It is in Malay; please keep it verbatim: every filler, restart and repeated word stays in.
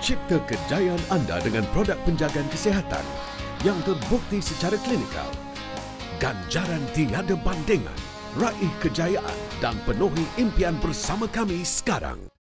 Cipta kejayaan anda dengan produk penjagaan kesihatan yang terbukti secara klinikal. Ganjaran tiada bandingan. Raih kejayaan dan penuhi impian bersama kami sekarang.